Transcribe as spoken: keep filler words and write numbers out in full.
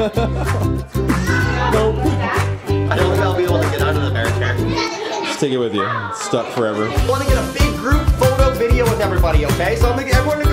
Nope. I don't think I'll be able to get out of the bear chair. Just take it with you. It's stuck forever. I want to get a big group photo video with everybody, okay? So I'm gonna get everyone to